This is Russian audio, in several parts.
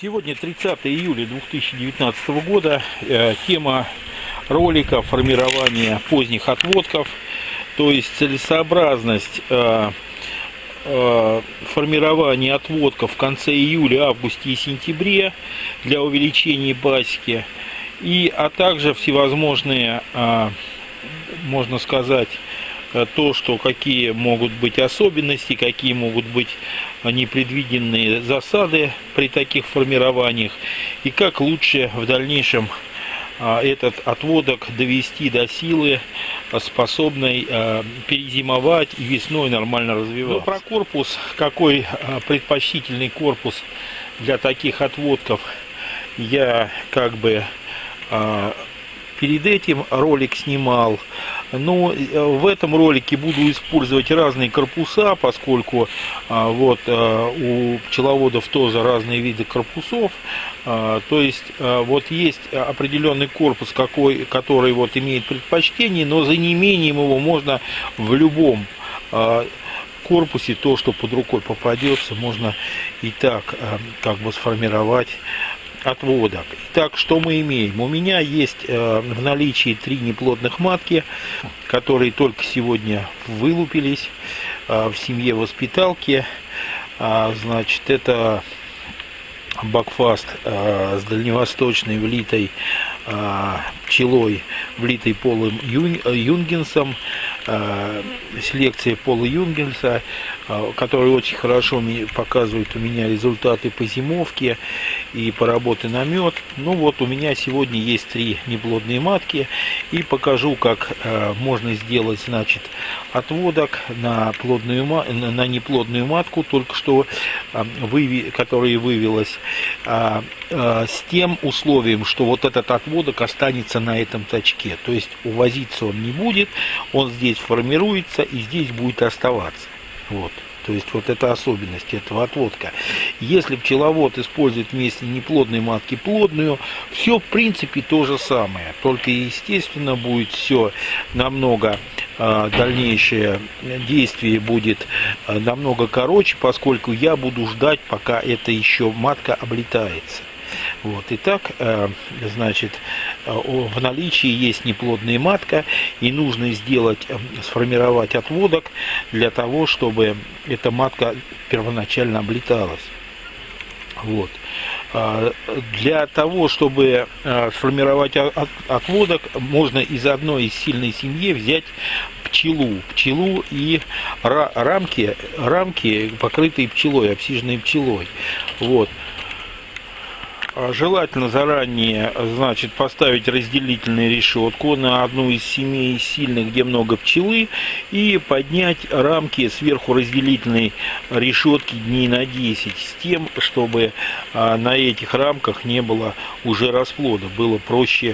Сегодня 30 июля 2019 года. Тема ролика — формирование поздних отводков, то есть целесообразность формирования отводков в конце июля, августе и сентябре для увеличения пасеки, а также всевозможные, можно сказать, то, что какие могут быть особенности, какие могут быть непредвиденные засады при таких формированиях, и как лучше в дальнейшем этот отводок довести до силы, способной перезимовать и весной нормально развиваться. Ну, про корпус, какой предпочтительный корпус для таких отводков, я перед этим ролик снимал. Но в этом ролике буду использовать разные корпуса, поскольку у пчеловодов тоже разные виды корпусов. То есть есть определенный корпус, который вот имеет предпочтение, но за неимением его можно в любом корпусе, то, что под рукой попадется, можно и так сформировать отводок. Итак, что мы имеем? У меня есть в наличии 3 неплодных матки, которые только сегодня вылупились в семье воспиталки. Значит, это Бакфаст с дальневосточной влитой пчелой, влитой Полом Юнгенсом, селекция Пола Юнгенса, который очень хорошо показывает у меня результаты по зимовке и по работе на мед. Ну вот, у меня сегодня есть 3 неплодные матки, и покажу, как можно сделать, значит, отводок на неплодную матку, только что которая вывелась, с тем условием, что вот этот отводок останется на этом точке, то есть увозиться он не будет, он здесь формируется и здесь будет оставаться. Вот. То есть вот это особенность этого отводка. Если пчеловод использует вместо неплодной матки плодную, все в принципе то же самое, только естественно будет все намного, дальнейшее действие будет намного короче, поскольку я буду ждать, пока это еще матка облетается. Вот. Итак, значит, в наличии есть неплодная матка, и нужно сформировать отводок для того, чтобы эта матка первоначально облеталась. Вот. Для того, чтобы сформировать отводок, можно из одной сильной семьи взять пчелу и рамки, покрытые пчелой, обсиженной пчелой. Вот. Желательно заранее, значит, поставить разделительную решетку на одну из семей сильных, где много пчелы, и поднять рамки сверху разделительной решетки дней на 10, с тем, чтобы на этих рамках не было уже расплода, было проще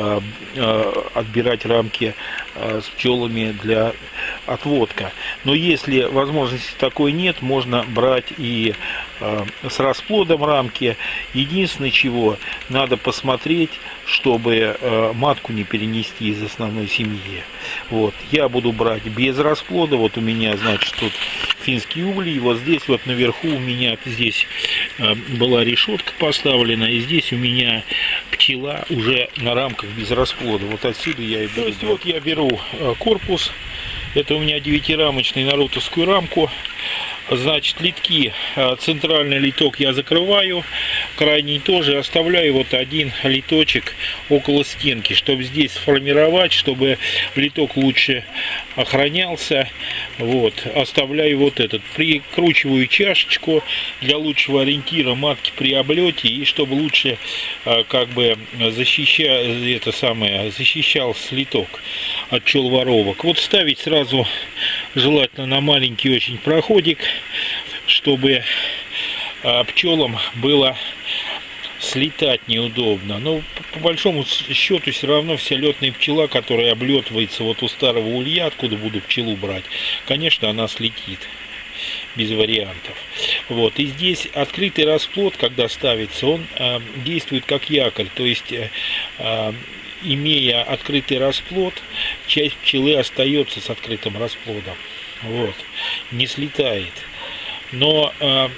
отбирать рамки с пчелами для отводка. Но если возможности такой нет, можно брать и с расплодом рамки. Единственное, чего надо посмотреть, чтобы матку не перенести из основной семьи. Вот. Я буду брать без расплода. Вот у меня, значит, тут финские угли. И вот здесь вот наверху у меня здесь была решетка поставлена, и здесь у меня пчела уже на рамках без расплода. Вот отсюда я и беру. То есть вот я беру корпус. Это у меня 9-рамочный на рутовскую рамку. Значит, литки, центральный литок я закрываю, крайний тоже, оставляю вот один литочек около стенки, чтобы здесь сформировать, чтобы литок лучше охранялся. Вот, оставляю вот этот, прикручиваю чашечку для лучшего ориентира матки при облете, и чтобы лучше защищался литок от пчеловоровок. Вот ставить сразу желательно на маленький очень проходик, чтобы пчелам было слетать неудобно. Но по большому счету все равно вся летная пчела, которая облетывается вот у старого улья, откуда буду пчелу брать, конечно, она слетит без вариантов. Вот. И здесь открытый расплод, когда ставится, он действует как якорь, то есть имея открытый расплод, часть пчелы остается с открытым расплодом. Вот. Не слетает. Но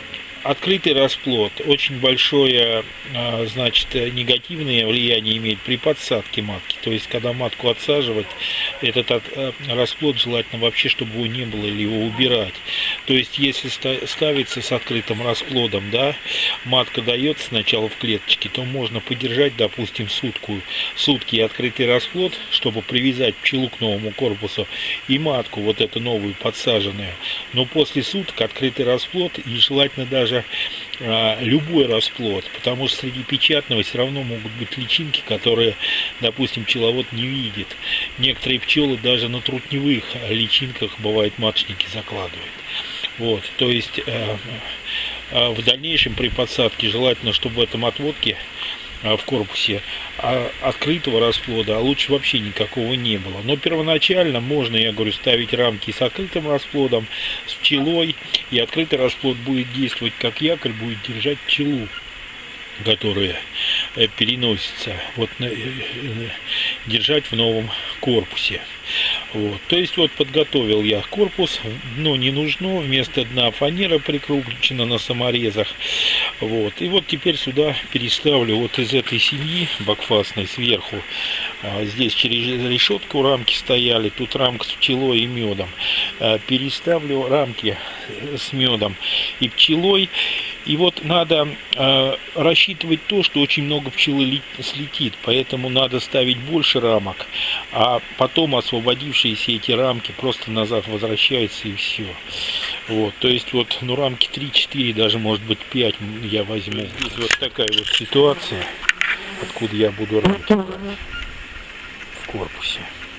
Открытый расплод очень большое, значит, негативное влияние имеет при подсадке матки. То есть, когда матку отсаживать, этот расплод желательно вообще, чтобы его не было, или его убирать. То есть, если ставится с открытым расплодом, да, матка дается сначала в клеточке, то можно подержать, допустим, сутки открытый расплод, чтобы привязать пчелу к новому корпусу и матку, вот эту новую подсаженную. Но после суток открытый расплод, и желательно даже любой расплод, потому что среди печатного все равно могут быть личинки, которые, допустим, пчеловод не видит. Некоторые пчелы даже на трутневых личинках, бывает, маточники закладывают. Вот, то есть в дальнейшем при подсадке желательно, чтобы в этом отводке в корпусе открытого расплода, а лучше вообще никакого не было. Но первоначально можно, я говорю, ставить рамки с открытым расплодом, с пчелой, и открытый расплод будет действовать как якорь, будет держать пчелу, которая переносится, вот, держать в новом корпусе. Вот. То есть вот подготовил я корпус, дно не нужно, вместо дна фанера прикручена на саморезах. Вот. И вот теперь сюда переставлю вот из этой семьи бакфасной сверху. Здесь через решетку рамки стояли, тут рамка с пчелой и медом. Переставлю рамки с медом и пчелой. И вот надо рассчитывать то, что очень много пчелы слетит, поэтому надо ставить больше рамок, а потом освободившиеся эти рамки просто назад возвращаются, и все. Вот, то есть вот, ну, рамки 3-4, даже может быть 5 я возьму. Здесь вот такая вот ситуация, откуда я буду рамки брать в корпусе.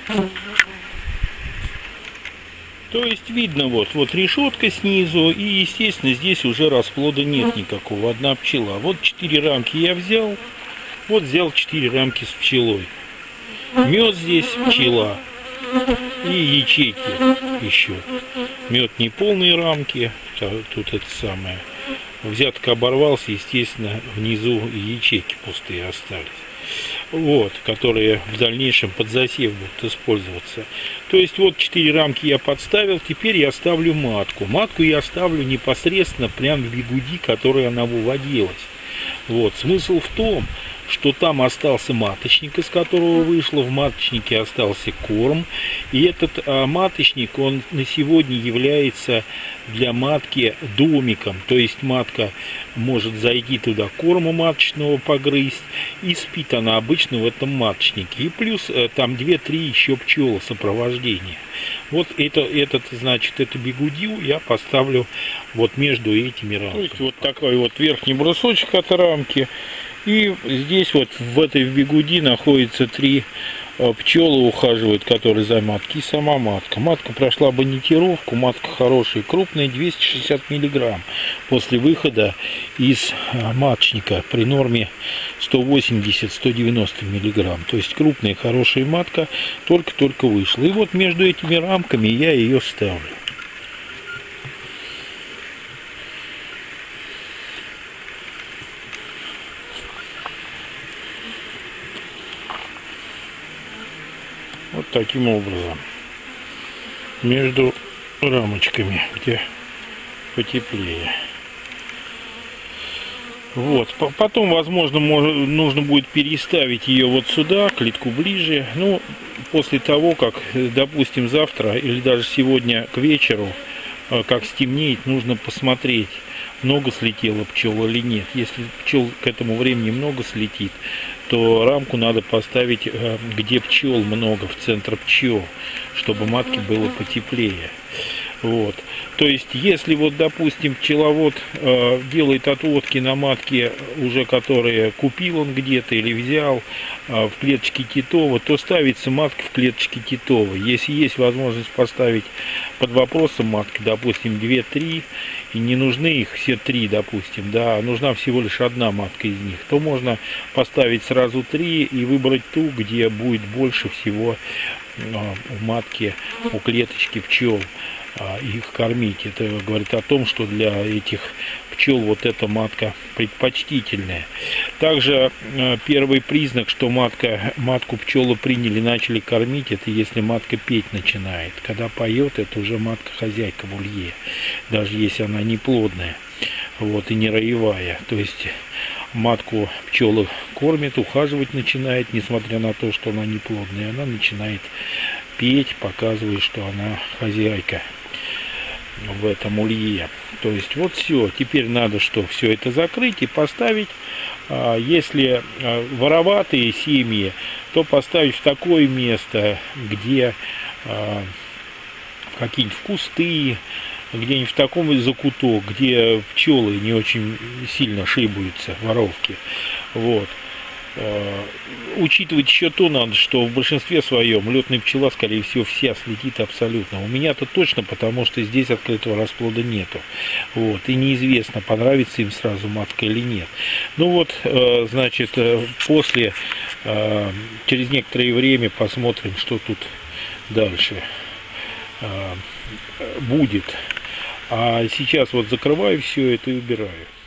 То есть видно вот решетка снизу, и естественно здесь уже расплода нет никакого, одна пчела. Вот 4 рамки я взял, вот взял 4 рамки с пчелой. Мед здесь, пчела и ячейки еще. Мед не полные рамки, тут это самое. Взяток оборвался, естественно, внизу ячейки пустые остались. Вот, которые в дальнейшем под засев будут использоваться. То есть вот 4 рамки я подставил, теперь я ставлю матку. Матку я ставлю непосредственно прямо в бигуди, которой она выводилась. Вот, смысл в том, что там остался маточник, из которого вышло, в маточнике остался корм. И этот маточник, он на сегодня является для матки домиком. То есть матка может зайти туда, корма маточного погрызть, и спит она обычно в этом маточнике. И плюс там 2-3 еще пчелы сопровождения. Вот значит, эту бигудью я поставлю вот между этими рамками. То есть вот такой вот верхний брусочек от рамки. И здесь вот в этой бигуди находится 3 пчелы, ухаживают, которые за матки, и сама матка. Матка прошла бонитировку, матка хорошая, крупная, 260 мг после выхода из маточника при норме 180-190 мг. То есть крупная, хорошая матка только-только вышла. И вот между этими рамками я ее ставлю. Вот таким образом, между рамочками, где потеплее. Вот, потом, возможно, нужно будет переставить ее вот сюда, клетку ближе. Ну, после того, как, допустим, завтра или даже сегодня к вечеру, как стемнеет, нужно посмотреть, много слетело пчел или нет. Если пчел к этому времени много слетит, то рамку надо поставить, где пчел много, в центр пчел, чтобы матке было потеплее. Вот. То есть, если вот, допустим, пчеловод делает отводки на матке, уже которые купил он где-то или взял в клеточке Титова, то ставится матка в клеточке Титова. Если есть возможность поставить под вопросом матки, допустим, 2-3, и не нужны их все 3, допустим, да, нужна всего лишь одна матка из них, то можно поставить сразу 3 и выбрать ту, где будет больше всего у матки, у клеточки пчел, их кормить. Это говорит о том, что для этих пчел вот эта матка предпочтительная. Также первый признак, что матку пчелы приняли, начали кормить, это если матка петь начинает. Когда поет, это уже матка хозяйка в улье, даже если она не плодная. вот, и не роевая. То есть матку пчелы кормят, ухаживать начинает, несмотря на то, что она не плодная, она начинает петь, показывая, что она хозяйка в этом улье. То есть вот все. Теперь надо что, все это закрыть и поставить. Если вороватые семьи, то поставить в такое место, где какие-нибудь кусты, где-нибудь в таком закуток, где пчелы не очень сильно шибаются, воровки. Вот. Учитывать еще то надо, что в большинстве своем летная пчела, скорее всего, вся слетит абсолютно. У меня-то точно, потому что здесь открытого расплода нету. Вот. И неизвестно, понравится им сразу матка или нет. Ну вот, значит, после, через некоторое время посмотрим, что тут дальше будет. А сейчас вот закрываю все это и убираю.